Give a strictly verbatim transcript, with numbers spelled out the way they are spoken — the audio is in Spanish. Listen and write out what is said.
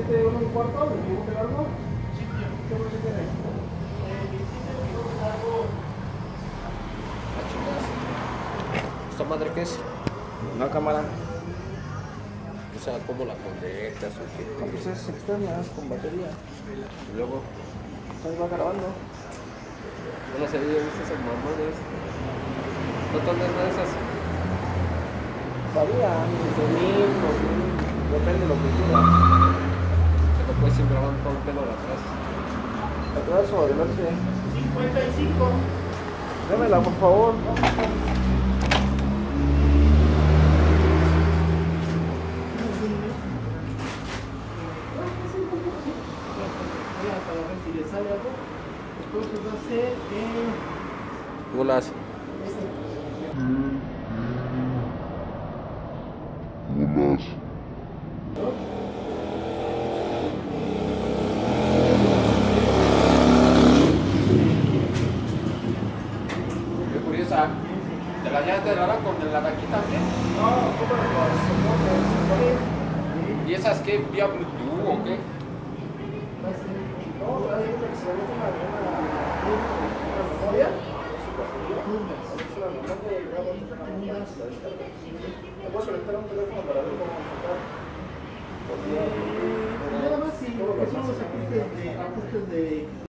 este uno un cuarto, ¿le puedo pegar algo? Sí, tío. ¿Qué más se quiere? ¿Esta madre qué es? Una cámara. O sea, ¿cómo la conectas o qué? No, pues es externa, es con batería. Y luego, Ahí va grabando. una serie de esas mamones. ¿No te andan de esas? Varía, desde mil, dos mil, depende de lo que quiera. Se lo puedes ir grabando todo un pedo de atrás. Atrás o adelante. cincuenta y cinco. Démela, por favor. Para ver si le sale algo. Después pues va a ser eh, Bolas. este. Qué curiosa. ¿Te la llanta de la con la de aquí también? No, como los soportes. ¿Y esas qué? ¿Vía Bluetooth o qué? Va a ser. No, hay una que se le mete una memoria. Es una memoria y graba una la descarga. Te puedes conectar a un teléfono para ver cómo enfocar. Eh, nada más si son los ajustes de, ajustes de